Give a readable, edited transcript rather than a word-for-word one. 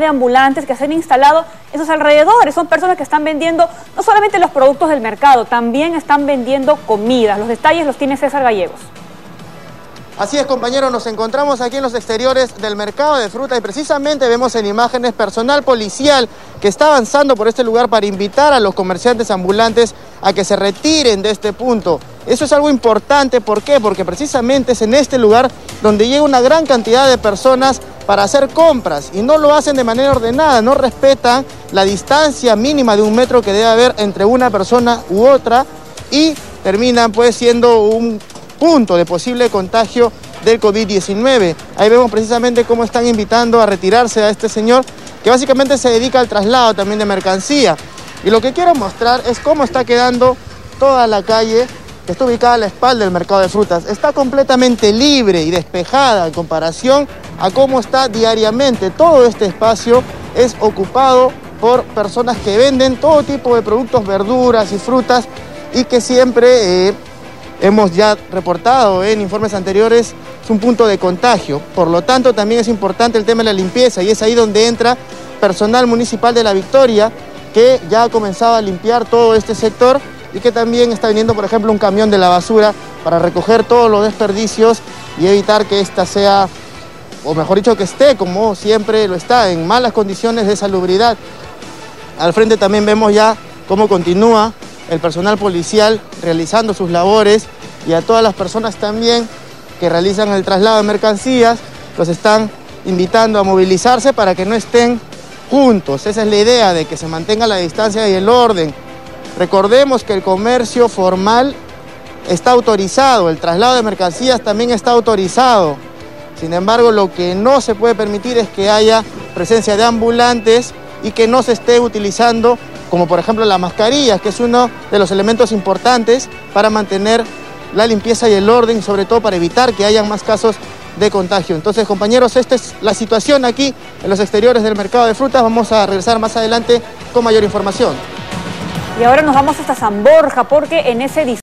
de ambulantes que se han instalado en sus alrededores. Son personas que están vendiendo no solamente los productos del mercado, también están vendiendo comida. Los detalles los tiene César Gallegos. Así es, compañeros, nos encontramos aquí en los exteriores del mercado de frutas y precisamente vemos en imágenes personal policial que está avanzando por este lugar para invitar a los comerciantes ambulantes a que se retiren de este punto. Eso es algo importante, ¿por qué? Porque precisamente es en este lugar donde llega una gran cantidad de personas para hacer compras y no lo hacen de manera ordenada, no respetan la distancia mínima de 1 metro que debe haber entre una persona u otra y terminan pues siendo un punto de posible contagio del COVID-19. Ahí vemos precisamente cómo están invitando a retirarse a este señor que básicamente se dedica al traslado también de mercancía. Y lo que quiero mostrar es cómo está quedando toda la calle que está ubicada a la espalda del mercado de frutas. Está completamente libre y despejada en comparación a cómo está diariamente. Todo este espacio es ocupado por personas que venden todo tipo de productos, verduras y frutas y que siempre hemos ya reportado en informes anteriores, es un punto de contagio. Por lo tanto, también es importante el tema de la limpieza y es ahí donde entra personal municipal de La Victoria que ya ha comenzado a limpiar todo este sector y que también está viniendo, por ejemplo, un camión de la basura para recoger todos los desperdicios y evitar que esta sea, o mejor dicho, que esté, como siempre lo está, en malas condiciones de salubridad. Al frente también vemos ya cómo continúa el personal policial realizando sus labores y a todas las personas también que realizan el traslado de mercancías, los están invitando a movilizarse para que no estén juntos. Esa es la idea, de que se mantenga la distancia y el orden. Recordemos que el comercio formal está autorizado, el traslado de mercancías también está autorizado. Sin embargo, lo que no se puede permitir es que haya presencia de ambulantes y que no se esté utilizando, como por ejemplo las mascarillas, que es uno de los elementos importantes para mantener la limpieza y el orden, sobre todo para evitar que haya más casos de contagio. Entonces, compañeros, esta es la situación aquí en los exteriores del mercado de frutas. Vamos a regresar más adelante con mayor información. Y ahora nos vamos hasta San Borja porque en ese